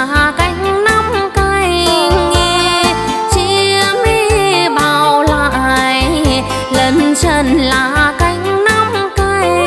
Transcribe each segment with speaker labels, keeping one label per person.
Speaker 1: là cánh nắm canh, chim bao lại lần chân là cánh nắm canh.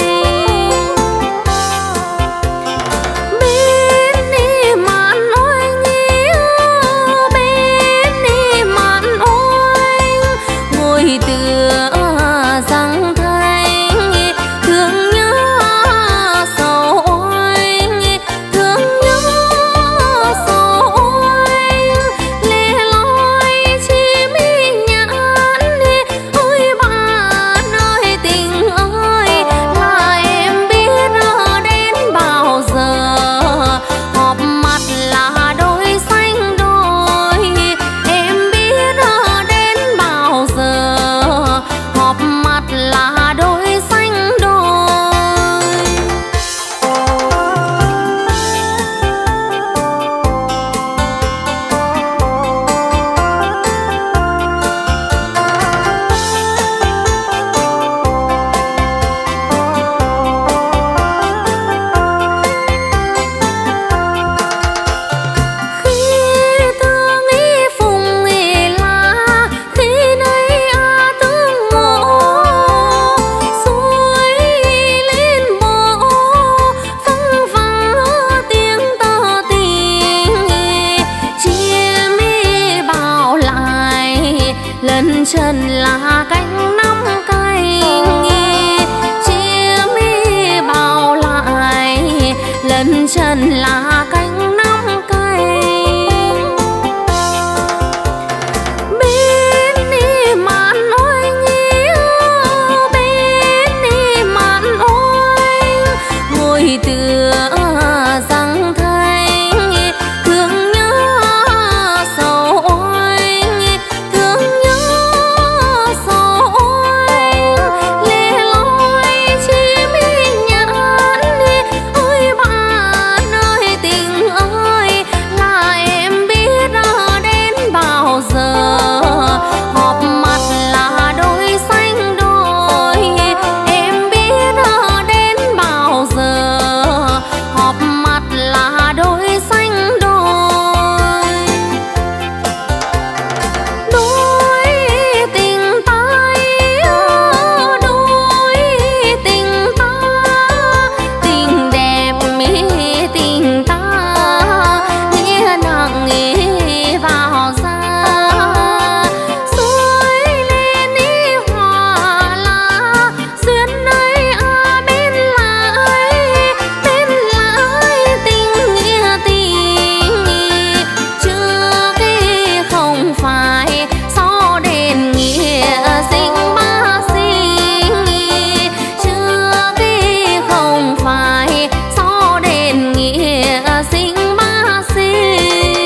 Speaker 1: Bên đi mạn ôi nghĩa, bên đi mạn ôi ngồi tựa răng thanh, thương nhớ sầu ôi, thương nhớ sầu ôi, lẻ loi chim nhãn. Ôi bạn ơi tình ơi, là em biết đến bao giờ họp mặt là đôi xanh đôi. Em biết đến bao giờ họp mặt là đôi xanh đôi. Khi thương ý phùng ý lá, khi nay tương ngộ suối lên bộ, văng vẳng tiếng tơ tình. Chim bao lại lần chân là cánh nắm canh, chim bao lại lần chân là cánh nắm canh. Bên đi mạn ôi nghĩa, bên đi mạn ôi ngồi tựa răng thanh, thương nhớ sầu ôi, thương nhớ sầu ôi, lẻ loi chim nhãn. Ôi bạn ơi tình ơi, là em biết đến bao giờ họp mặt là đôi xanh đôi. Em biết đến bao giờ họp mặt là đôi xanh đôi. Đôi tình ta, đôi tình ta, tình đẹp tình ta, nghĩa nặng vào ra. Suối lên hòa lá, duyên ấy bên lại tình nghĩa tình. Trước không phải so đền nghĩa sinh ba sinh, trước không phải so đền nghĩa sinh ba sinh.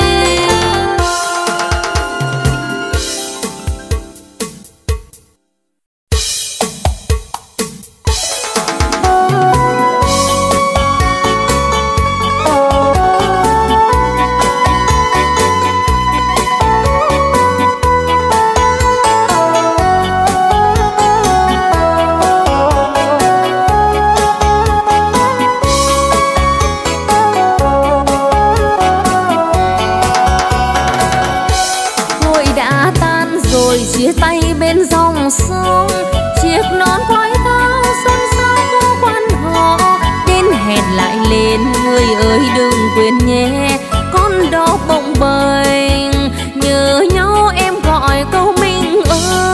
Speaker 1: Hội đã tan rồi chia tay bên dòng sông, chiếc nón khoái thao xuân sao cô quan họ. Đến hẹn lại lên người ơi đừng quên nhé, con đó bồng bềnh nhớ nhau em gọi câu mình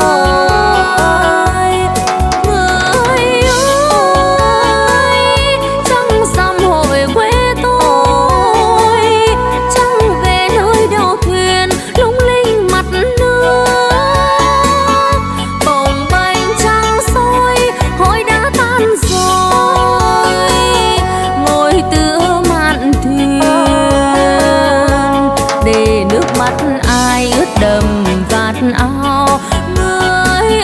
Speaker 1: ơi. Người ơi trăng rằm hội quê tôi, trăng về nơi đầu thuyền lung linh mặt nước. Bồng bềnh trăng soi hội đã tan rồi, ngồi tựa mạn thuyền để nước mắt ai ướt đầm vạt áo. Người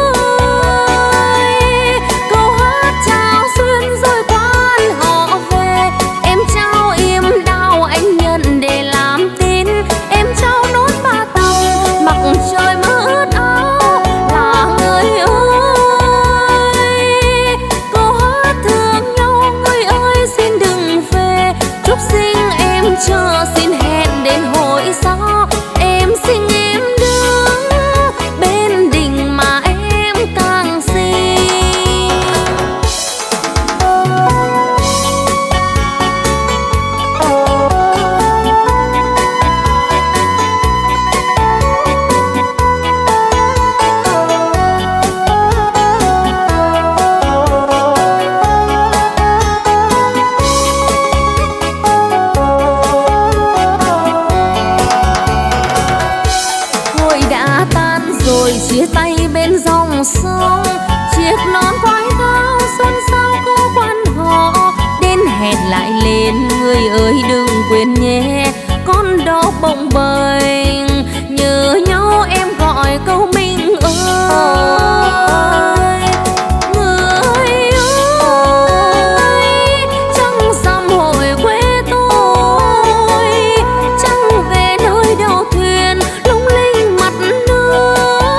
Speaker 1: ơi câu hát chào duyên rồi quan họ về, em trao im đau anh nhận để làm tin. Em trao nốt ba tàu mặc trời mưa ướt áo là người ơi. Câu hát thương nhau người ơi xin đừng về, chúc sinh em chờ xin hẹn gió. Em xin em đứng bên đình mà em càng xinh. Chia tay bên dòng sông, chiếc nón quái thao xuân sao cô quan họ. Đến hẹn lại lên người ơi đừng quên nhé, con đó bồng bềnh nhớ nhau em gọi câu mình ơi. Người ơi trăng rằm hội quê tôi, trăng về nơi đầu thuyền lung linh mặt nước.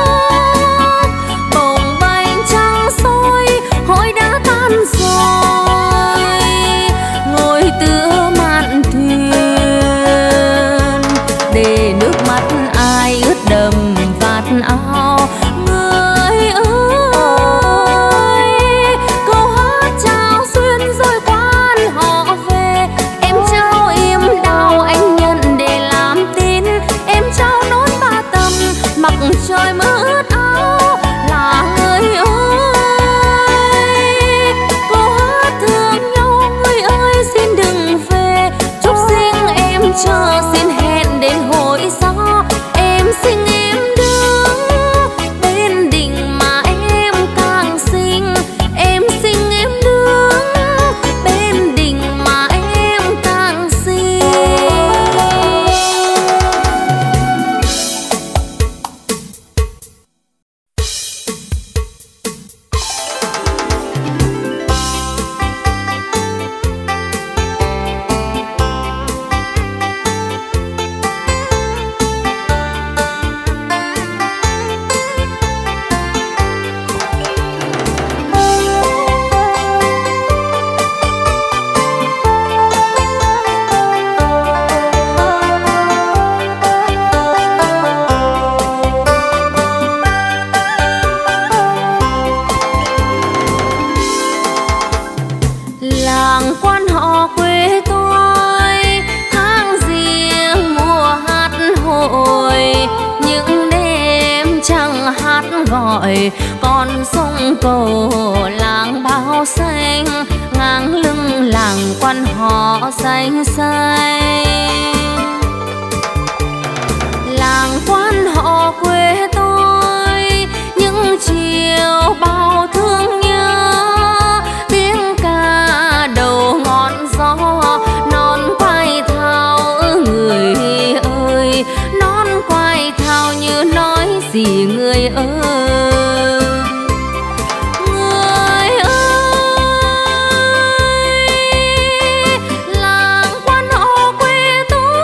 Speaker 1: Hối đã tan rồi ngồi tựa mạn thuyền, để nước mắt ai ướt đầm vạt áo. Người ơi câu hát chào xuyên rồi quan họ về. Em trao im đau anh nhận để làm tin, em trao nốt ba tầm mặc trời mưa ướt áo là người ơi. Chờ xin hẹn đến hồi gió. Em xin em đứng bên đình mà em càng xinh. Em xin em đứng bên đình mà em càng xinh. Làng quan họ quê tôi tháng riêng mùa hát hội, những đêm trăng hát gọi con sông cầu làng bao xanh. Ngang lưng làng quan họ xanh xanh. Làng quan họ quê tôi những chiều bao thương nhớ. Tiếng ca đầu ngọn gió non quay thao người ơi, non quay thao như nói gì người ơi. Người ơi làng quan họ quê tôi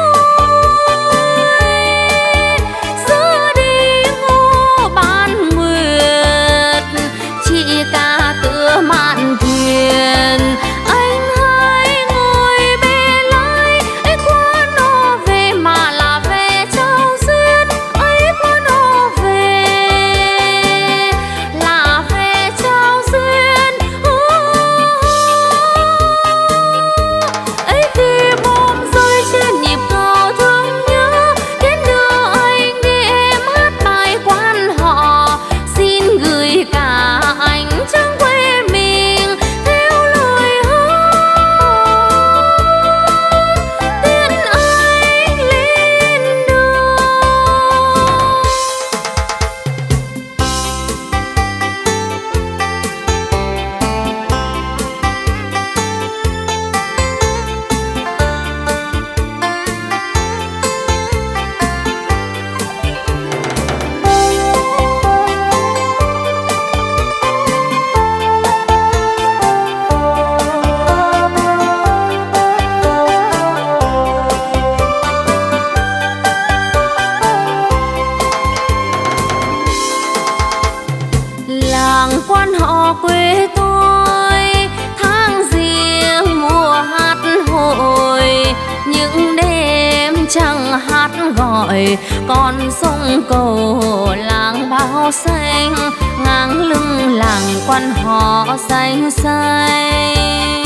Speaker 1: trăng hát gọi, con sông cầu làng bao xanh, ngang lưng làng quan họ xanh xanh.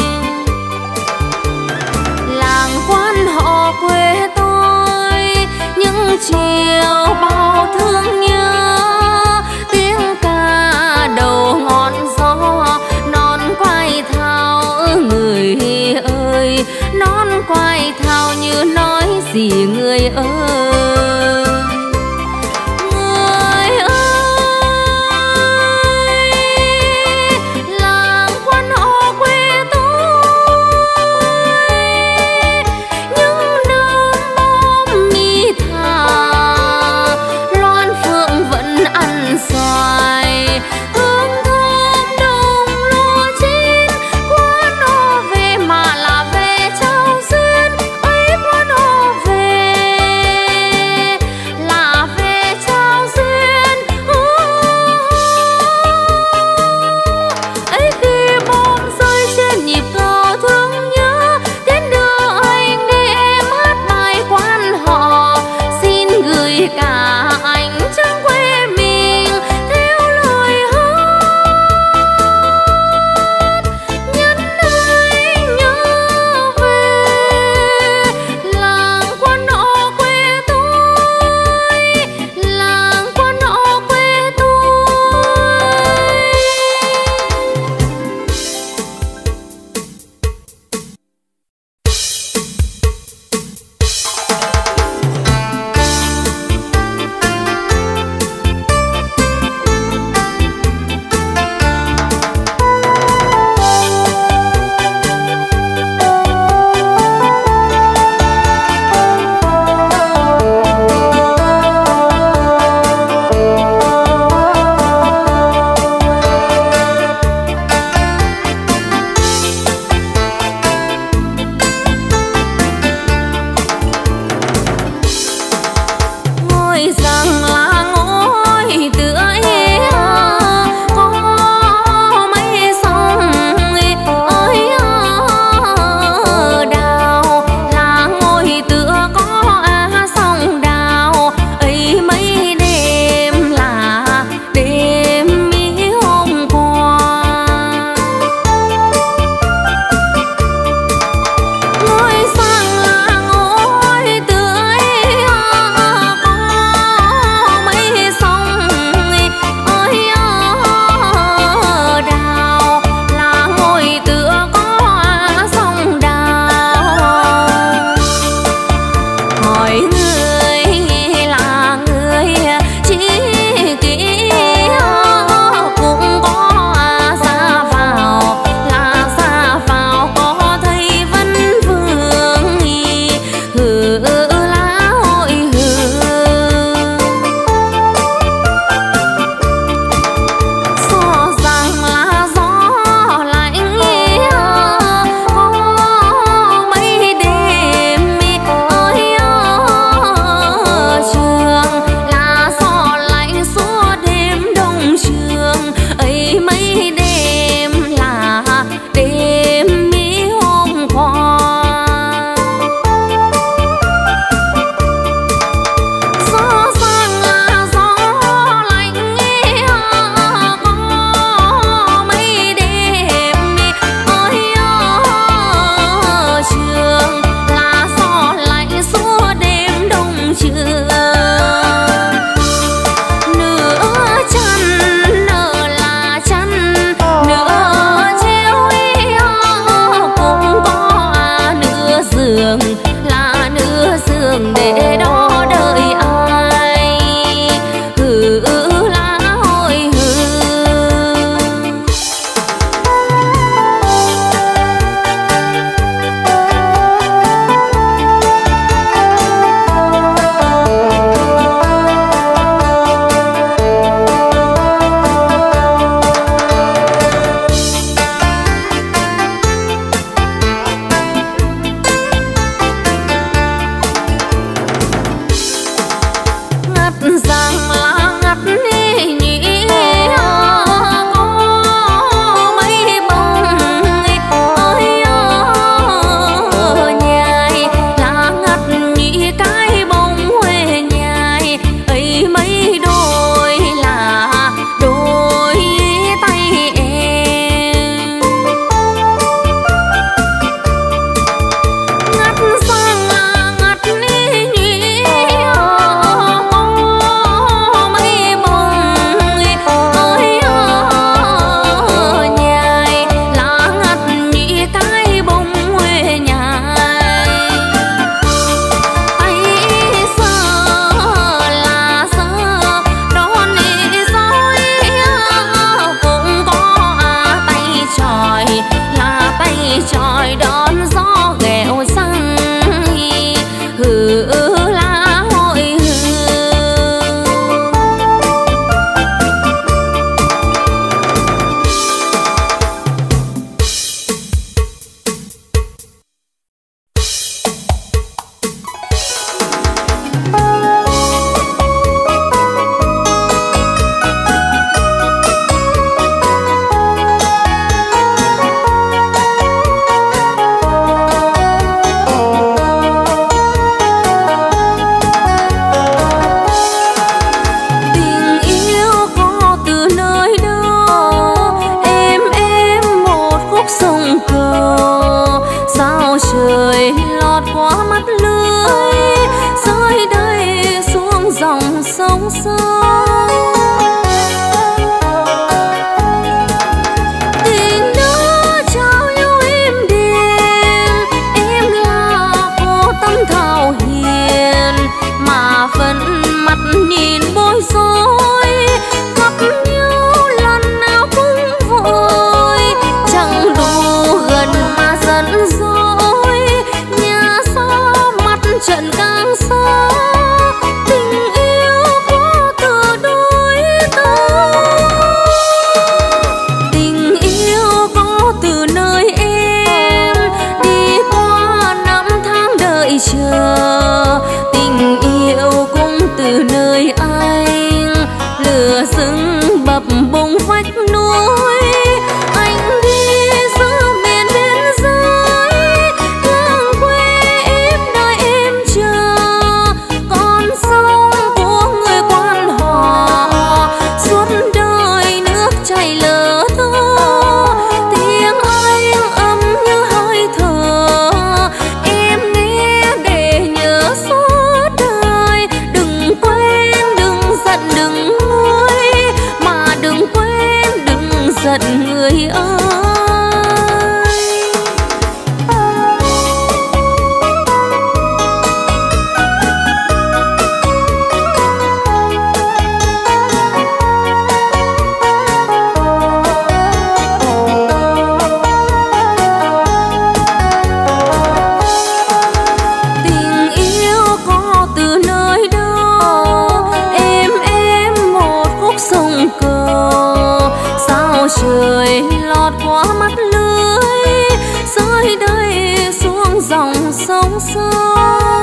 Speaker 1: Làng quan họ quê tôi những chiều bao thương nhớ, tiếng ca đầu ngọn gió non quay thao người ơi, non quay thao như nói gì người ơi. Người ơi, làng quan họ quê tôi những nơm bom mi thà, loan phượng vẫn ăn xoài, hương thơm đồng lúa chín. Quan họ về mà là về trao duyên ấy, quan họ về sông. Tình đã trao nhau êm đềm, em là cô tâm thảo hiền mà vẫn mặt nhìn bối rối, gặp nhau lần nào cũng vội, chẳng đủ gần mà giận dỗi, nhà xa mặt trận càng xa, tình yêu có từ đôi ta. Tình yêu có từ nơi em đi qua năm tháng đợi chờ, tình yêu cũng từ nơi anh lửa dưng bập bùng vách núi. Anh đi giữa miền biên giới, làng quê em đợi em chờ, con sông của người quan họ suốt đời nước chảy lờ thơ. Tiếng anh ấm như hơi thở, em nghe để nhớ suốt đời. Đừng quên, đừng giận, đừng nguôi, mà đừng quên, đừng giận người ơi. Tình yêu có từ nơi đâu, em một khúc sông cờ, sao trời lọt qua mắt lưới, rơi đây xuống dòng sông sâu.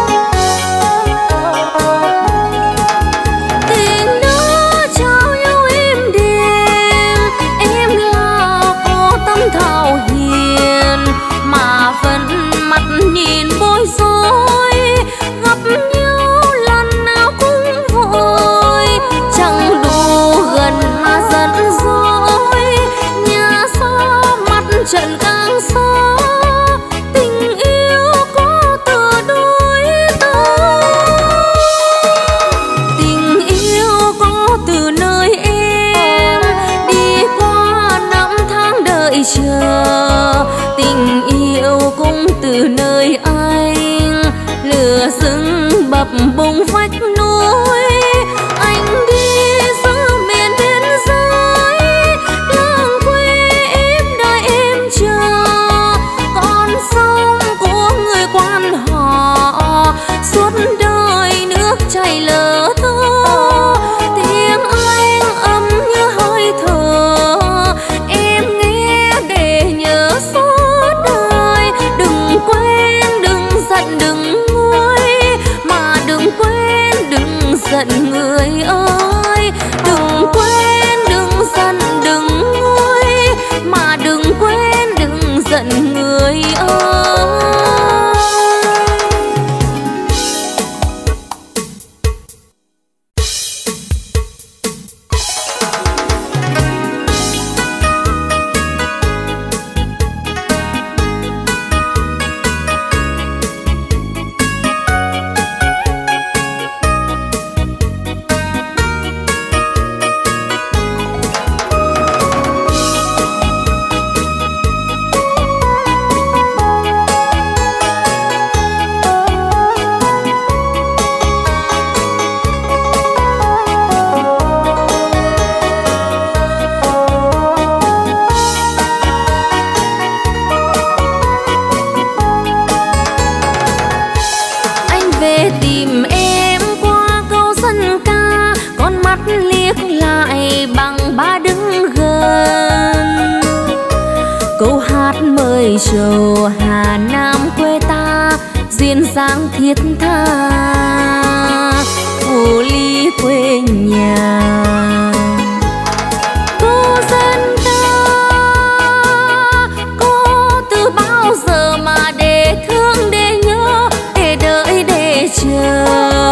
Speaker 1: Tình đã trao nhau êm đềm, em là cô tâm thảo hiền mà vẫn mặt nhìn bối rối, gặp nhau lần nào cũng vội, chẳng đủ gần mà giận dỗi, nhà xa mặt trận càng xa, tình yêu có từ đôi ta. Tình yêu có từ nơi em đi qua năm tháng đợi chờ, tình yêu cũng từ nơi anh lửa dưng bập bùng vách núi. Anh đi giữa miền biên giới, làng quê em đợi em chờ, con sông của người quan họ suốt đời nước chảy lờ thơ. Tiếng anh ấm như hơi thở, em nghe để nhớ suốt đời. Đừng quên, đừng giận, đừng nguôi, mà đừng quên, đừng giận người ơi. Đừng quên, đừng giận, đừng nguôi, mà đừng quên, đừng giận người ơi. Trầu Hà Nam quê ta duyên dáng thiết tha, Phù Ly quê nhà. Cô dân ta, cô từ bao giờ mà để thương, để nhớ, để đợi, để chờ.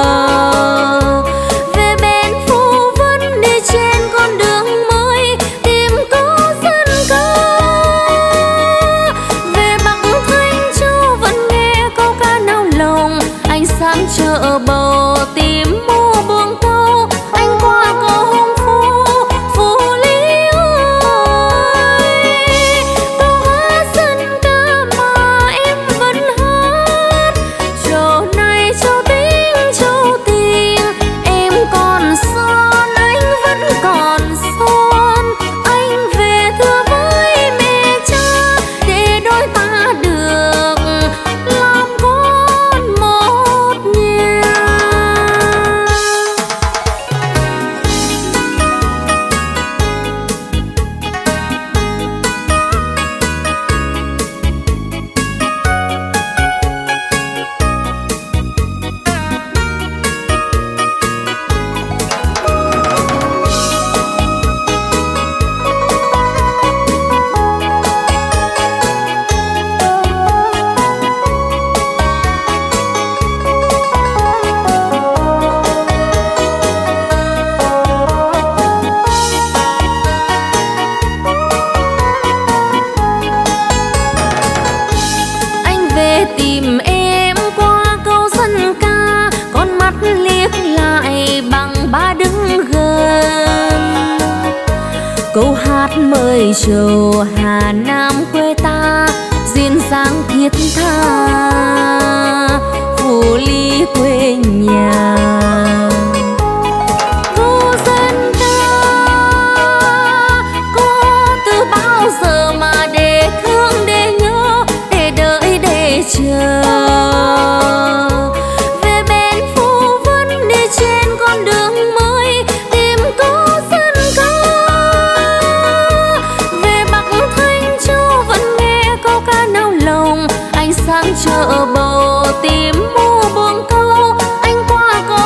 Speaker 1: Về bên Phú Vân đi trên con đường mới tìm cô dân ca. Về Bắc Thanh Châu vẫn nghe câu ca nao lòng, ánh sáng chợ bờ trầu Hà Nam quê ta duyên dáng thiết tha Phủ Lý quê nhà. Cô dân ta có từ bao giờ mà để thương để nhớ để đợi để chờ về bên Phú Vân đi trên con đường mới tìm cô dân ca. Về Bắc Thanh Châu vẫn nghe câu ca nao lòng anh sang chợ bầu tìm mua buông câu anh qua có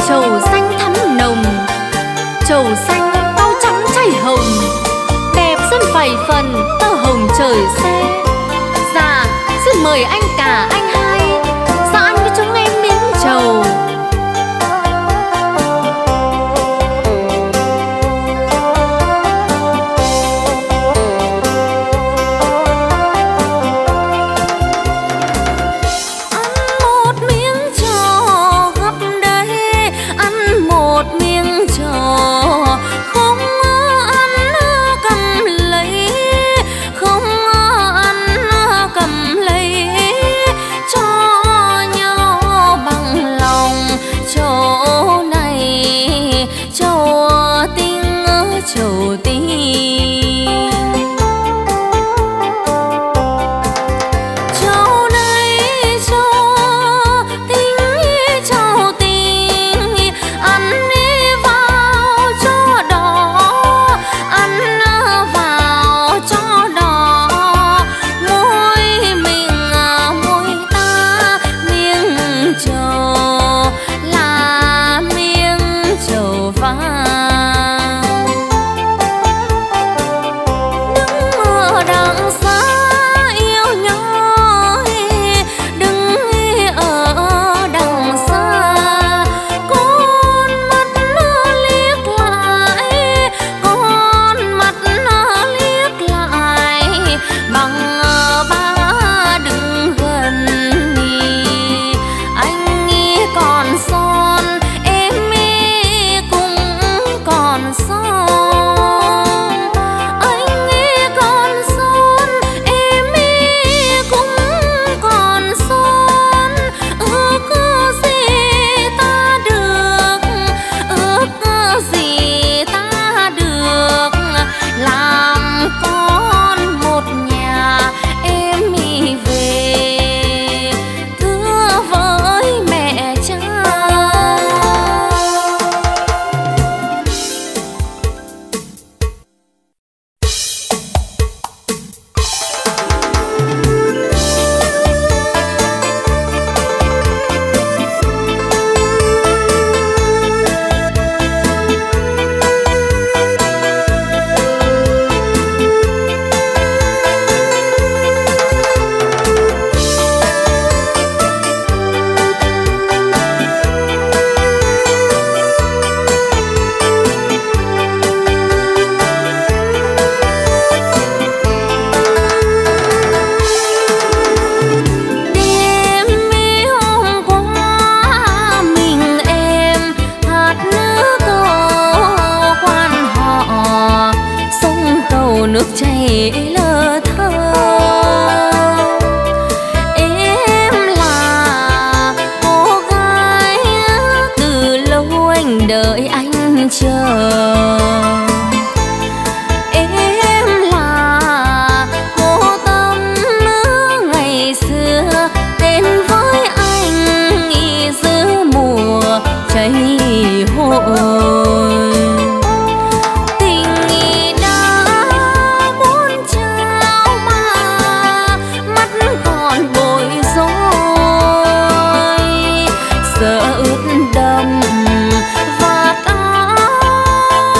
Speaker 1: trầu xanh thắm nồng, trầu xanh tao trắng chảy hồng, đẹp dân phẩy phần tơ hồng trời xe. Dạ xin mời anh cả anh hai ra ăn với chúng em miếng trầu.
Speaker 2: Sợ ướt đẫm và ta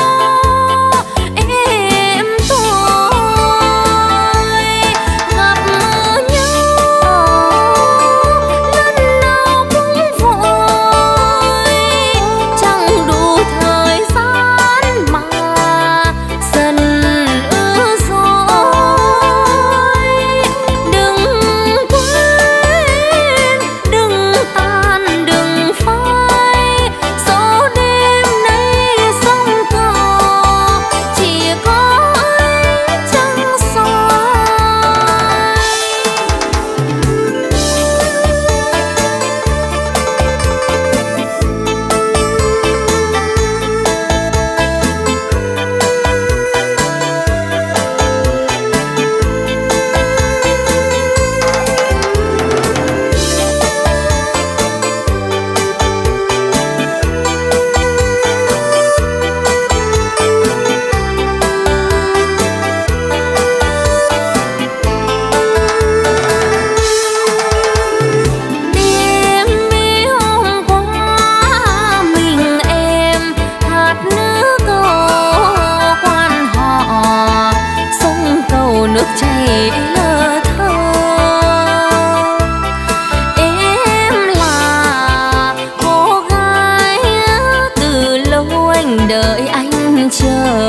Speaker 1: tình đợi anh chờ.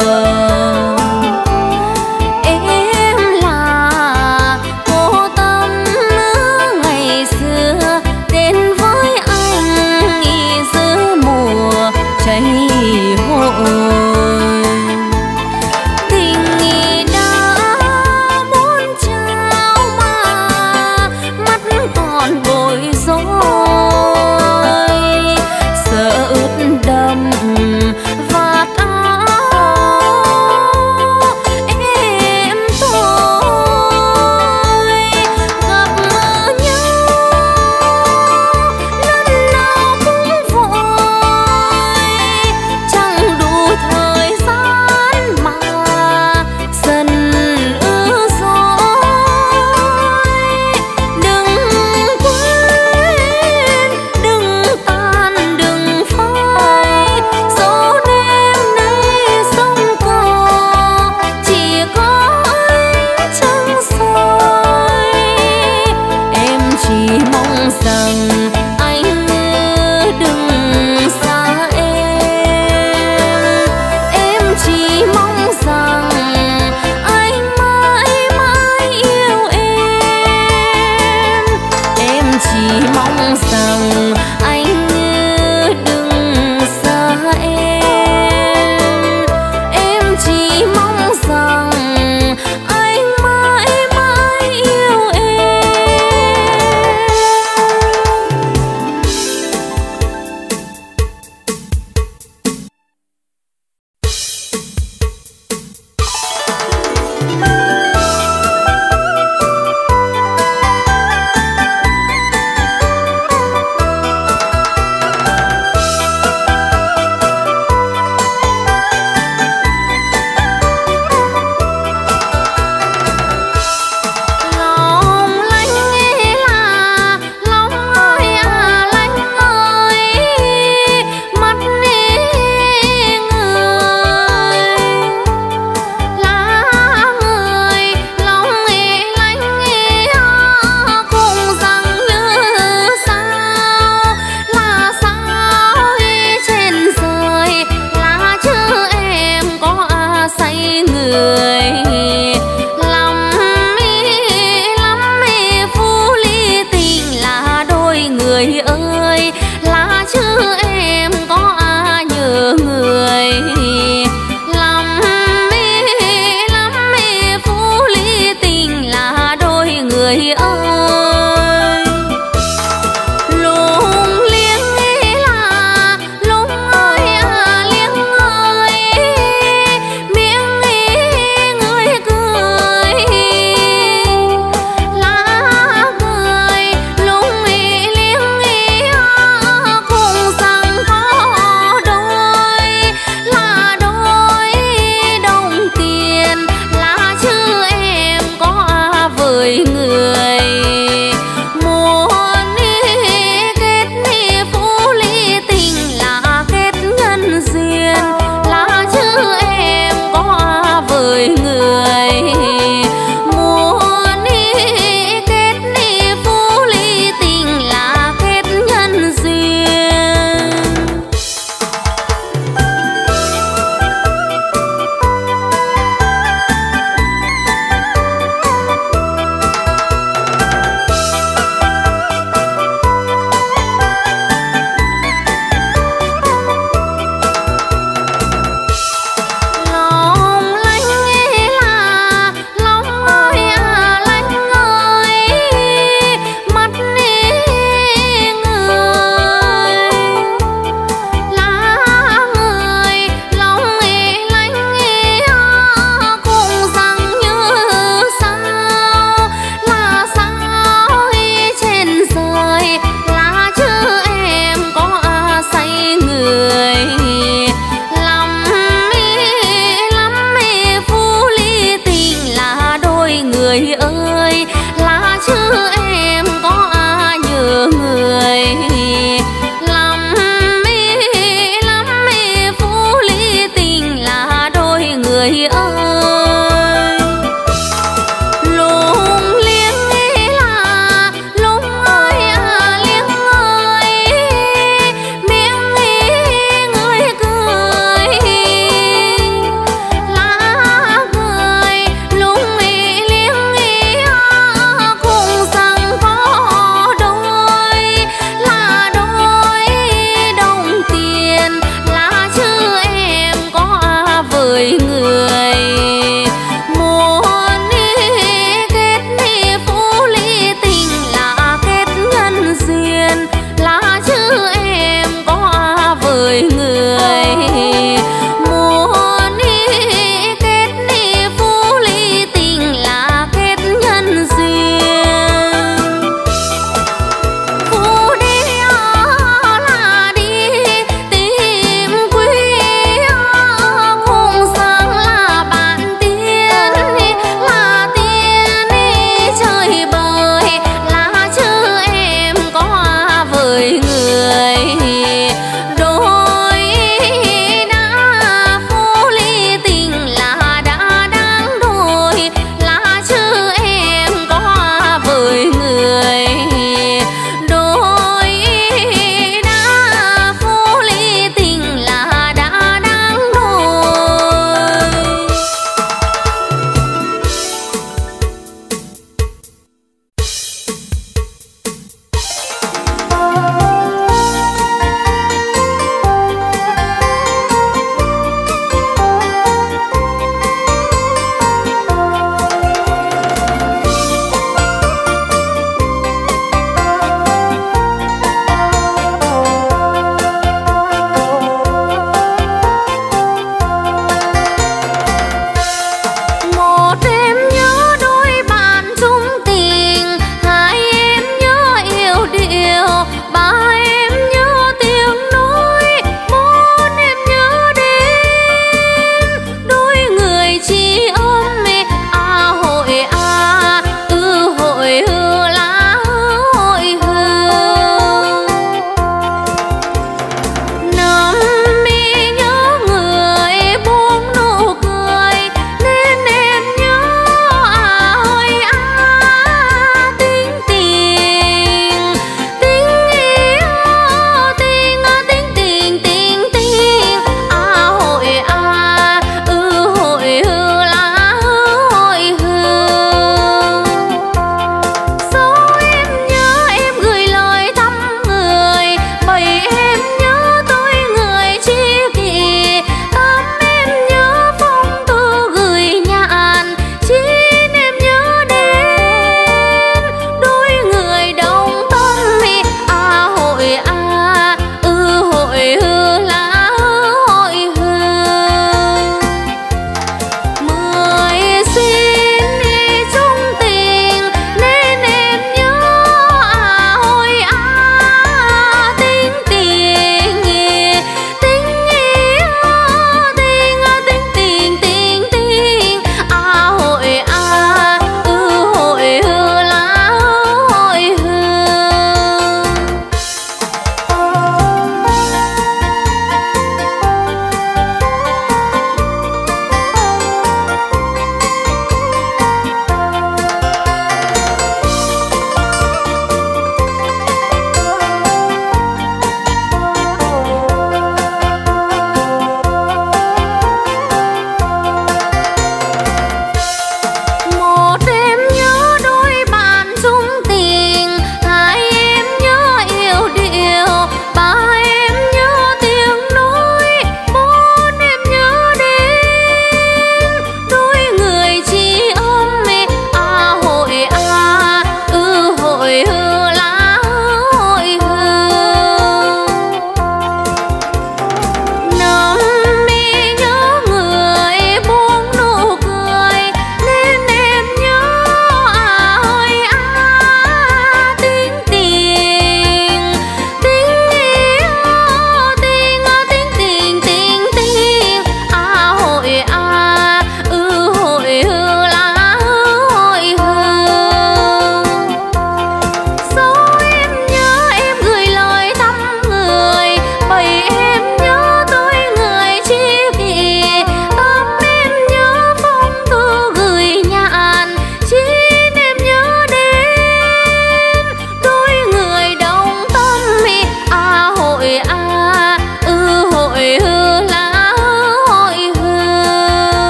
Speaker 1: Em là cô tâm ngày xưa đến với anh giữa mùa cháy hội. Tình đã muốn trao mà mắt còn bối rối, sợ ướt đẫm và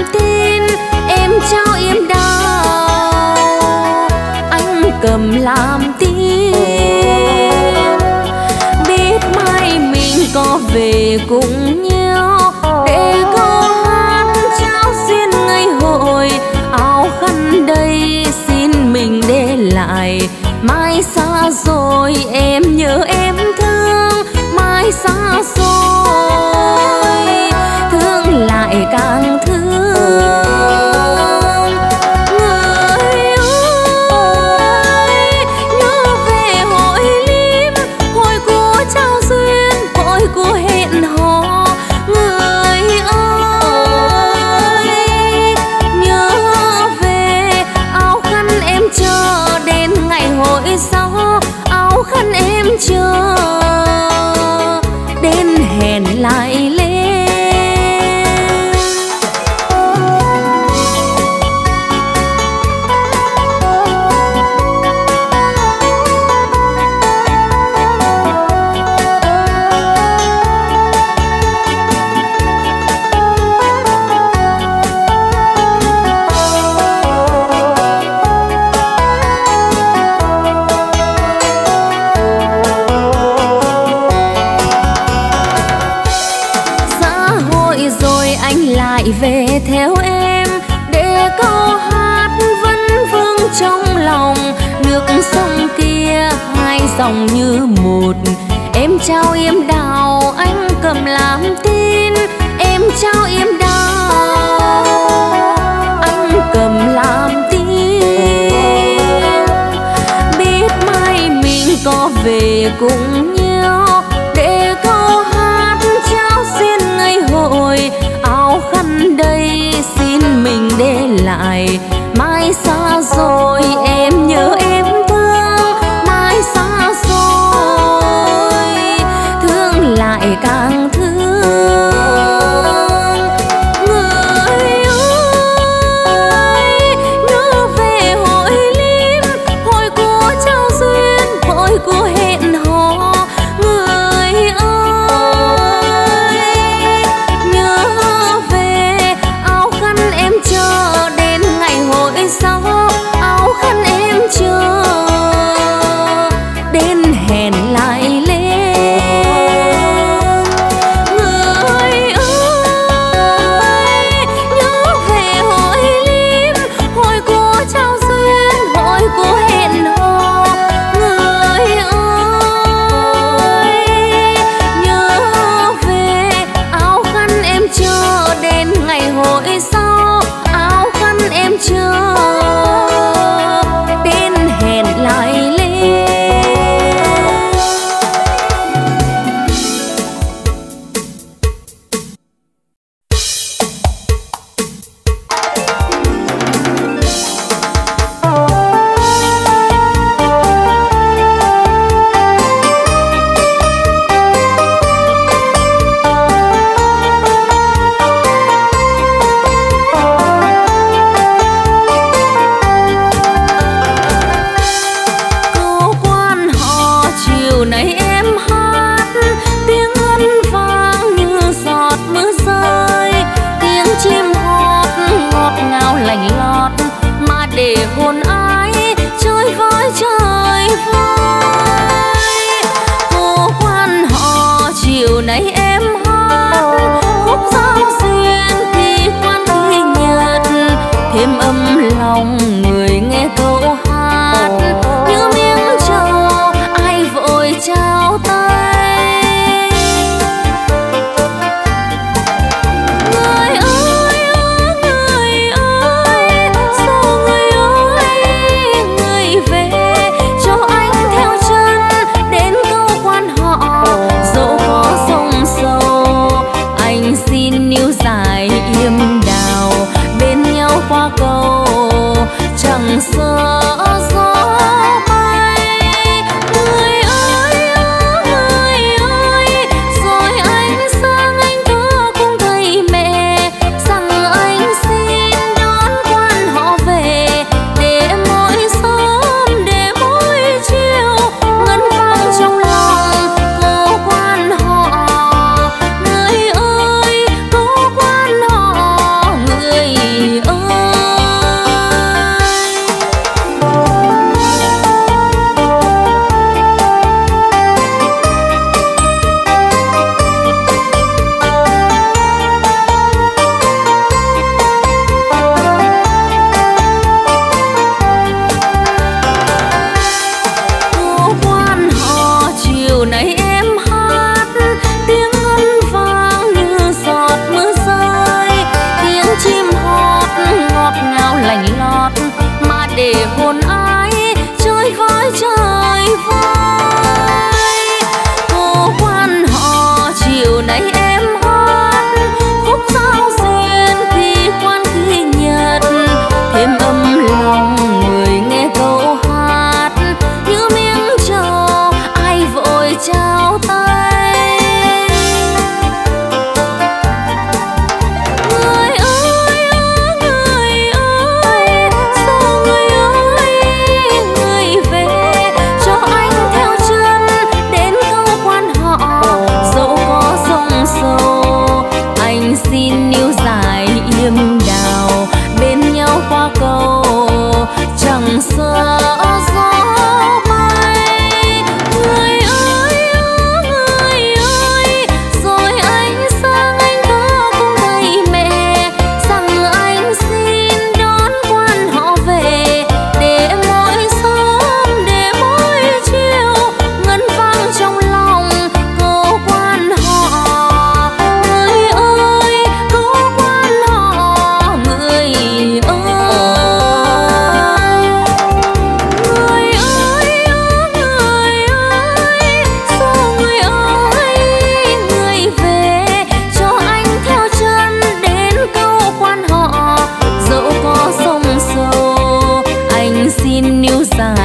Speaker 1: tin, em trao em đào, anh cầm làm tin. Biết mai mình có về cùng nhau để câu hát trao xin ngày hội. Áo khăn đây xin mình để lại, mai xa rồi em nhớ em thương, mai xa rồi thương lại càng thương. Người ơi nhớ về hội lim, hội của trao duyên, hội của hẹn hò. Người ơi nhớ về áo khăn em chờ đến ngày hội sau, áo khăn em chờ đến hẹn lại lên. Về theo em để câu hát vẫn vương trong lòng. Nước sông kia hai dòng như một, em trao em đào, anh cầm làm tin. Em trao em đào, anh cầm làm tin. Biết mai mình có về cùng nhau để câu hát trao xin ngày hội. Áo khăn đây xin mình để lại, mai xa rồi em nhớ em thương, mai xa rồi thương lại càng thương. Người ơi nhớ về hội lim, hội của trao duyên, hội của hẹn hò. Người ơi nhớ về áo khăn em chờ đến ngày hội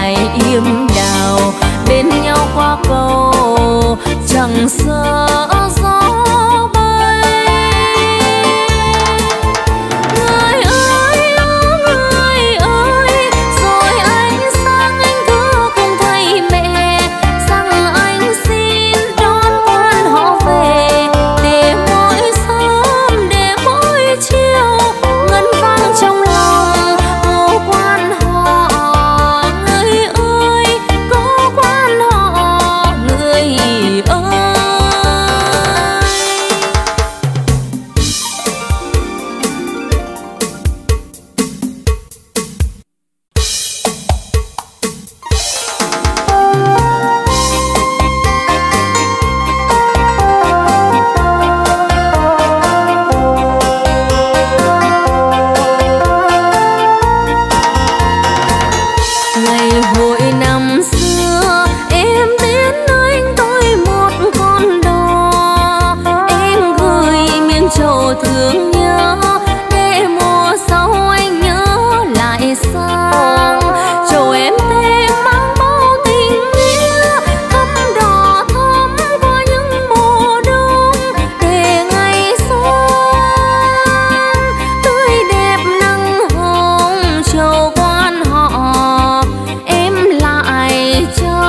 Speaker 1: lại im đào bên nhau qua cầu chẳng sợ gió bay. Người ơi rồi anh sang anh thưa cùng thầy mẹ rằng anh xin đón quan họ về để mỗi sớm để mỗi chiều ngân vang trong lòng cô quan họ. Người ơi cô quan họ người ơi. Ngày hội năm xưa em đến anh tôi một con đò, em gửi miếng trầu thương nhớ để mùa sau anh nhớ lại sang. Trầu em thêm mang bao tình nghĩa thắm đỏ thắm qua những mùa đông để ngày xuân tươi đẹp nắng hồng trầu quan họ em lại cho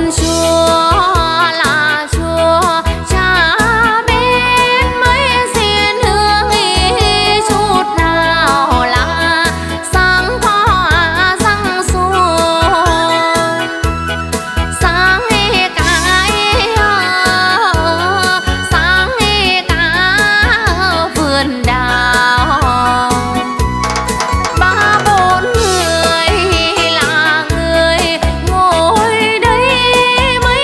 Speaker 1: bốn chùa là chùa Cha bên mấy xiên hương ý chút nào là sáng hoa răng xuân sáng cả vườn đào ba bốn người là người ngồi đây mấy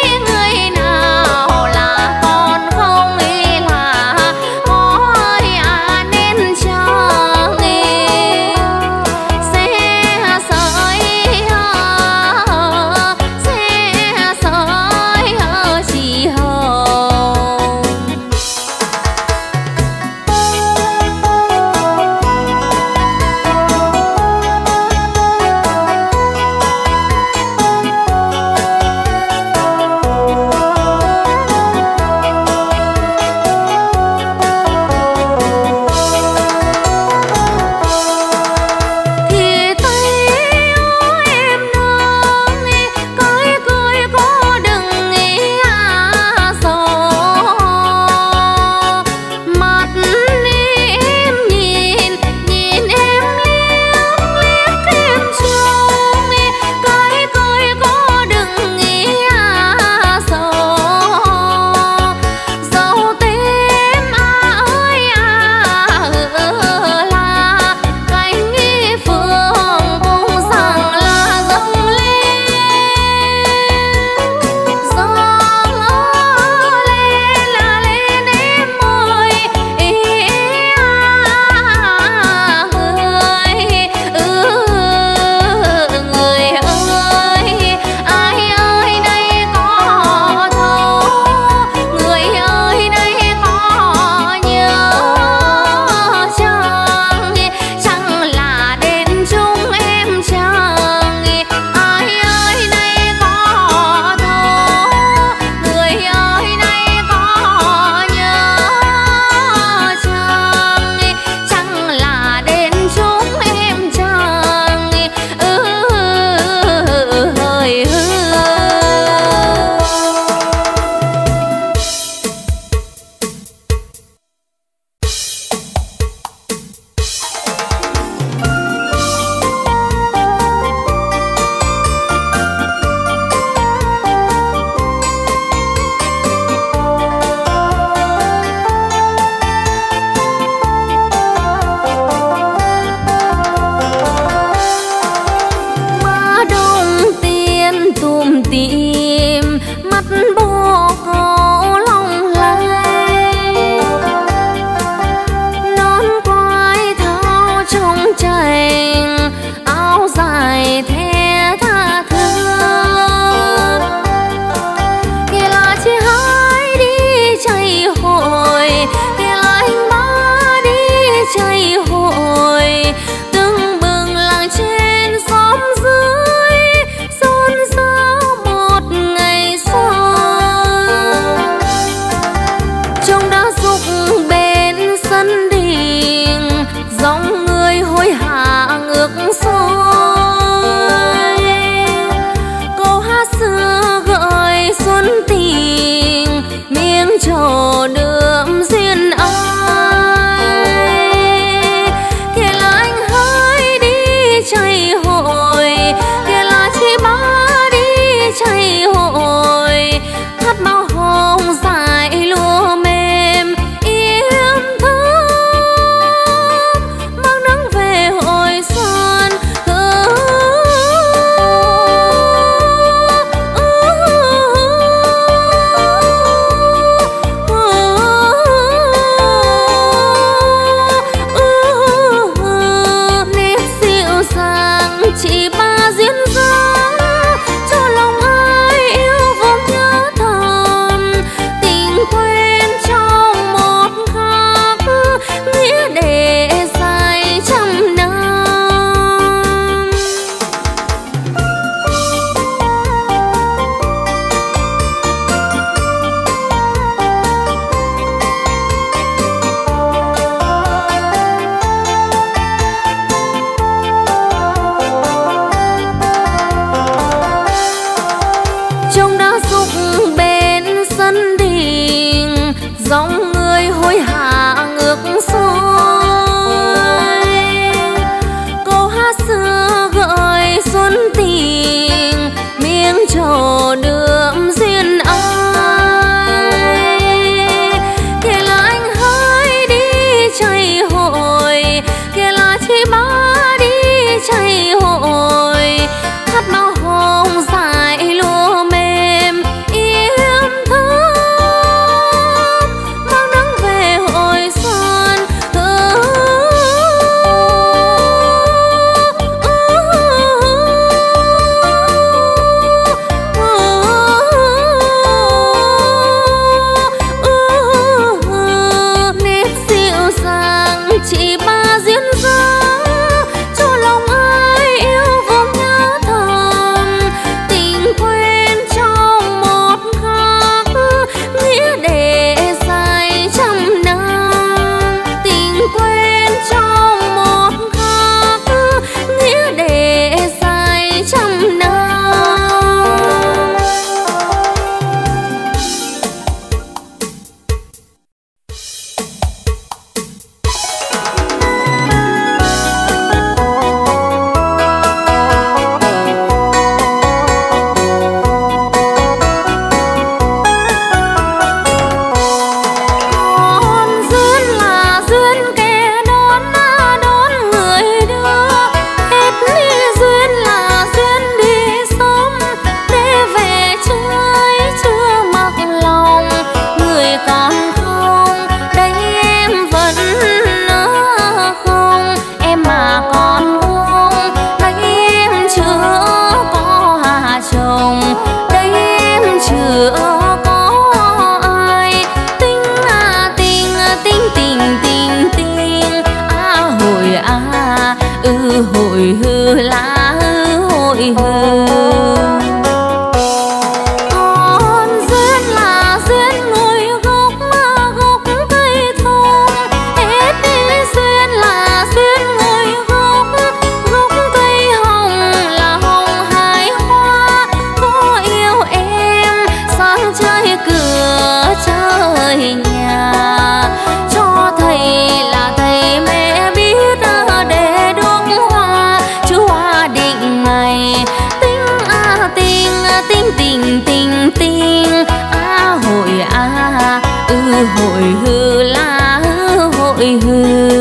Speaker 1: hội hư lá hội hư.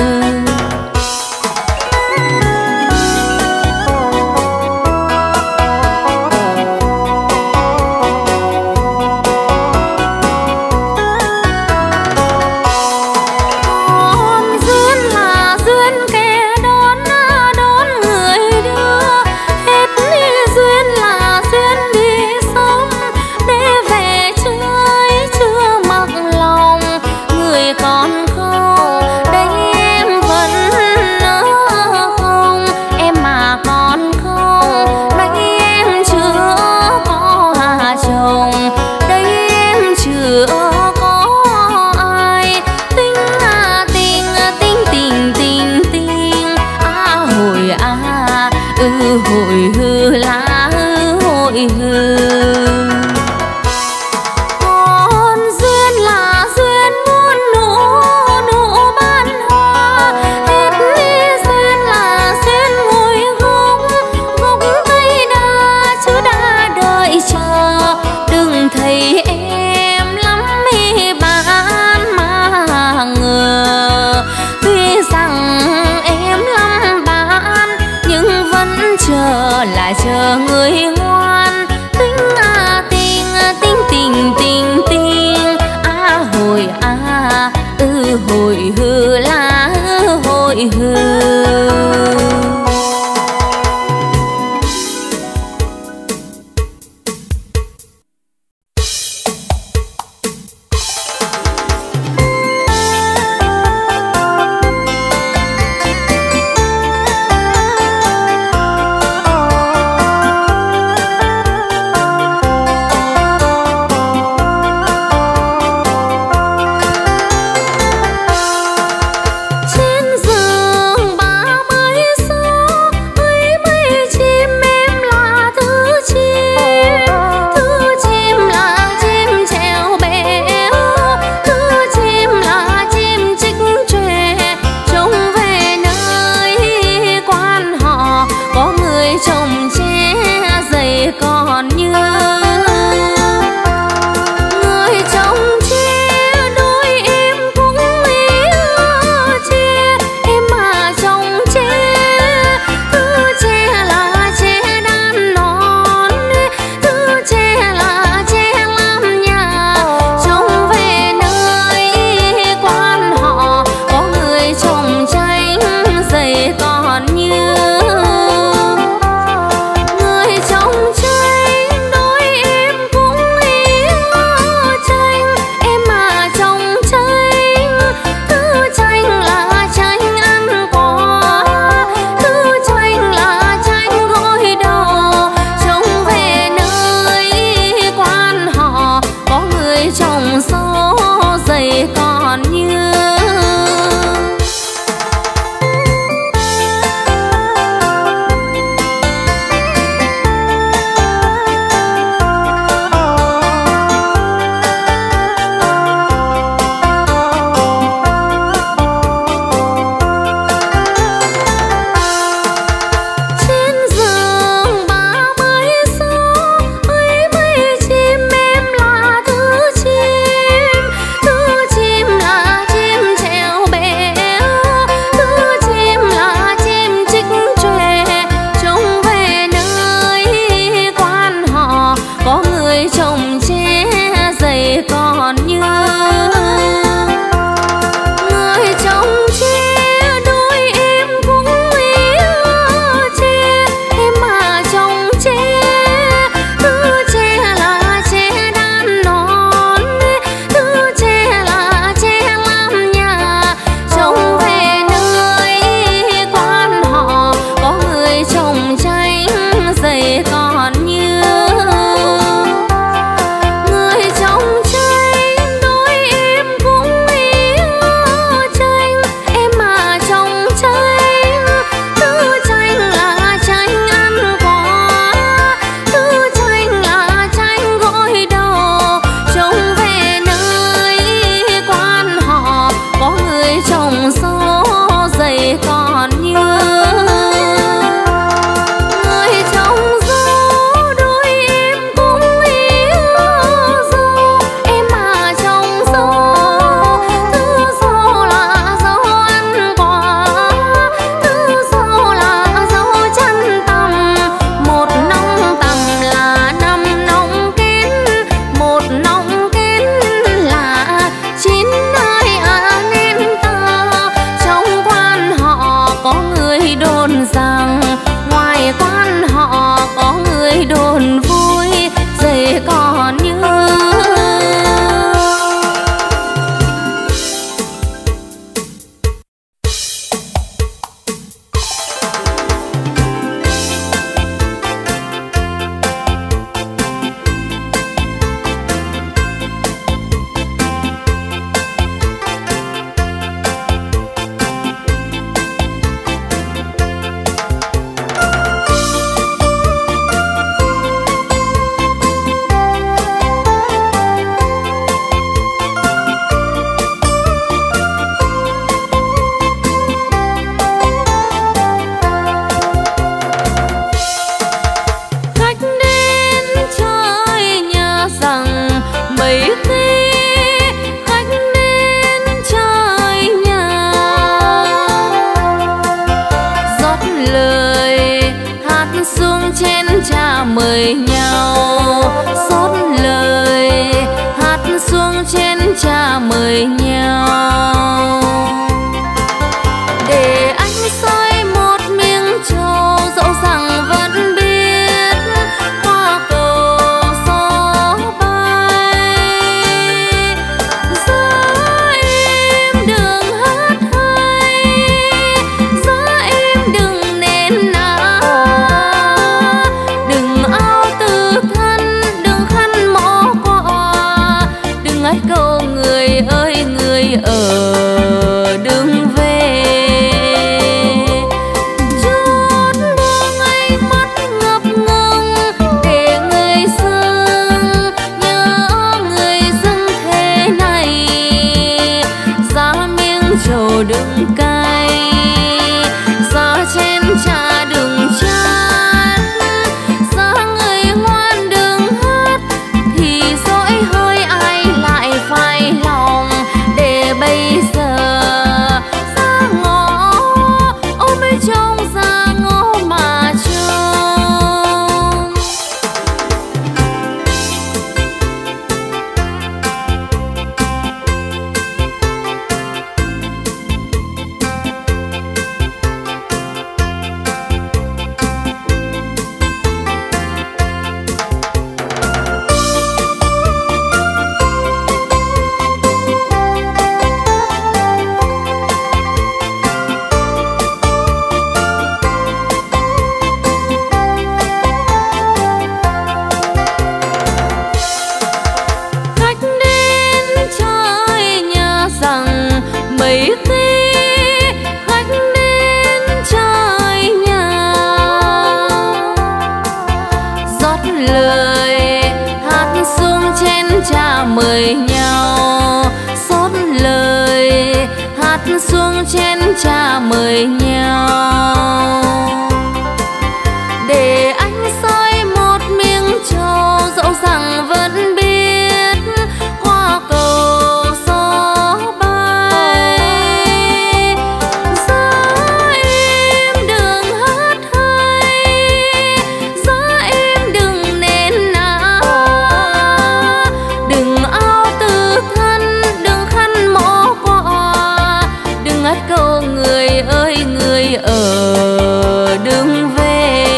Speaker 1: Hội hư lá hội hư. Con duyên là duyên muôn nụ nụ ban hoa, hết ly duyên là duyên ngồi gốc gốc cây đa chứ đã đợi chờ. Đừng thấy em lắm mi bán mà ngờ, tuy rằng em lắm bán nhưng vẫn chờ lại chờ người ngoan. Tính tình tình tình tình hồi hội hư lá hội hư. mấy khi khách đến chơi nhà, rót lời hát xuống chén trà mời nhau, rót lời hát xuống chén trà mời nhau. Để anh soi một miếng trầu dẫu rằng vẫn biết qua cầu gió bay. Gió em đừng hát hay, gió em đừng nén ná, đừng áo từ thân, đừng khăn mõ quà, đừng ngắt câu người ơi người ở đừng về. Chút buông ánh mắt ngập ngừng để người dưng nhớ người dưng thế này. Giá miếng trầu đừng cay, giá chén trà đừng chát, giá người ngoan đừng hát, thì dỗi hơi ai lại phai lòng. Để bây giờ ra ngõ ôm lấy trông ra ngõ mà trông. Khách đến chơi nhà rằng mấy khi khách đến chơi nhà, rót lời hát xuống chén trà mời nhau, rót lời hát xuống chén trà mời nhau. Để anh soi một miếng trầu dẫu rằng vẫn biết qua cầu gió bay. Gió em đừng hát hay, gió em đừng nén ná, đừng áo từ thân, đừng khăn mõ quà, đừng ngắt câu người ơi người ở đừng về.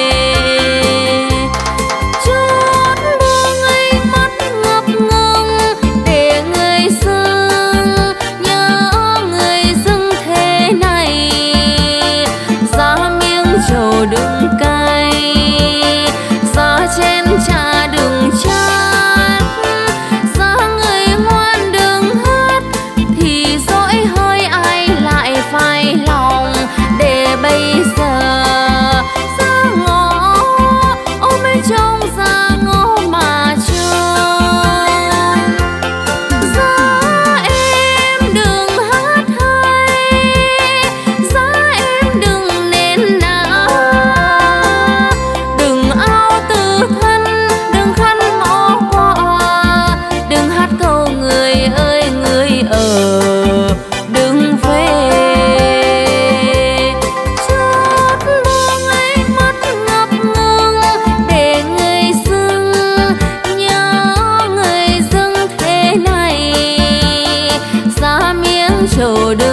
Speaker 1: Chút buông ánh mắt ngập ngừng để người dưng nhớ người dưng thế này. Giá miếng trầu đừng cay, giá chén trà đừng chát, giá người ngoan đừng hát, thì dỗi hơi ai lại phai lòng. Để bây giờ ra ngõ ôm lấy trông ra ngõ mà trông. Giá em đừng hát hay, giá em đừng nén ná, đừng áo từ thân, đừng khăn mõ quà, đừng hát câu người ơi người ở đừng về. Chút buông ánh mắt ngập ngừng để người dưng nhớ người dưng thế này. Giá miếng trầu đừng